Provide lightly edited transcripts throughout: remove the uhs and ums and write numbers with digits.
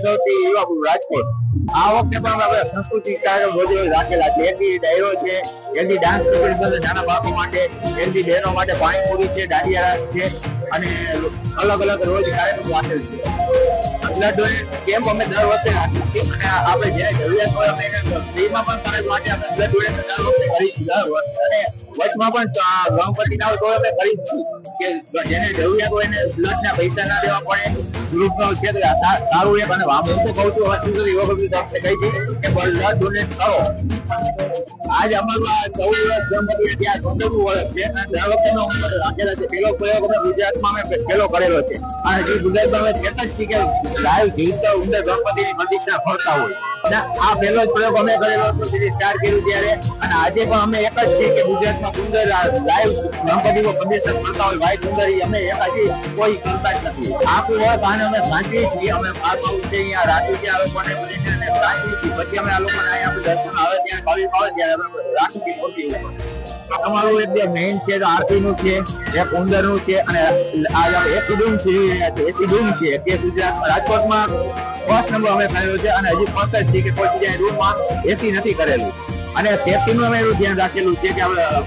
સૌથી યુવા રાજકોટ આ વખતે પણ આપણે સંસ્કૃતિક કાર્યક્રમ રોજ રાખેલા છે. એલડી ડાયરો છે, એલડી ડાન્સ કોમ્પિટિશન છે નાના બાળકો માટે, એલડી બહેનો માટે પાણીપુરી છે, દાંડિયા રાસ છે અને અલગ અલગ રોજ કાર્યક્રમ રાખેલ છે. બ્લડ ડોનેશન કેમ્પ અમે દર વર્ષે રાખીએ છીએ અને આપણે જેને જરૂરિયાત હોય અમે એને ફ્રીમાં પણ કરવા માટે આપણે બ્લડ ડોનેશન દર વખતે કરીએ છીએ દર વર્ષે. અને વચમાં પણ ગણપતિના હોય તો અમે કરીએ છીએ કે જેને જરૂરિયાત હોય એને બ્લડના પૈસા ના દેવા પડે. ગ્રુપનો છે તો સારું એક અને હું તો કહું છું હજી સુધી યુવા કહી છે કે બ્લડ ડોનેટ કરો. આજ અમારું આ 14 વર્ષ ગણપતિ ત્યાં 15 વર્ષ છે અને દર વખતે રાખેલા છે. પેલો પ્રયોગ અમે ગુજરાતમાં અમે પેલો કરેલો છે અને હજી ગુજરાતમાં અમે કહેતા જ છીએ કે લાઈવ જીવતા ઉંદર ગણપતિની પ્રતીક્ષા ફરતા હોય. આ પહેલો જ પ્રયોગ અમે કરેલો હતો સ્ટાર્ટ કર્યું ત્યારે અને આજે પણ અમે એક જ છીએ કે ગુજરાતમાં ઉંદર લાઈવ ગણપતિનો પ્રદર્શન કરતા હોય. વ્હાઈટ ઉંદર અમે એક હજી કોઈ કરતા જ નથી. આખું વર્ષ આને અમે સાચવીએ છીએ. અમે બારમાં ઉઠે અહીંયા રાખી છે આ લોકોને બધાને સાચવીએ છીએ. પછી અમે આ લોકોને અહીંયા દર્શન આવે ત્યારે ભાવિક આવે ત્યારે અમે રાખી ખોટી તમારું એક મેઇન છે આરતી નું છે, એક ઉંદર નું છે અને આ એસી ડૂમ છે. એસી ડૂમ છે કે ગુજરાતમાં રાજકોટમાં ફર્સ્ટ નંબર અમે કરેલો છે અને હજી ફર્સ્ટ જ છે કે કોઈ બીજા રૂમમાં એસી નથી કરેલું. અને સેફટી નું અમે એવું ધ્યાન રાખેલું છે કે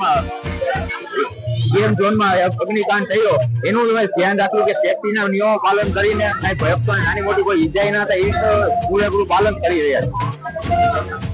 ગેમ ઝોનમાં અગ્નિકાંડ થયો એનું ધ્યાન રાખવું કે સેફટી ના નિયમો પાલન કરીને ભયભક્તો નાની મોટી કોઈ ઈજાઈ ના થાય એ પૂરેપૂરું પાલન કરી રહ્યા છે.